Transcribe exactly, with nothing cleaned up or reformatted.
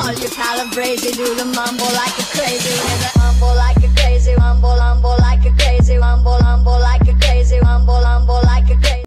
all you calibrate, do the mumble like a crazy with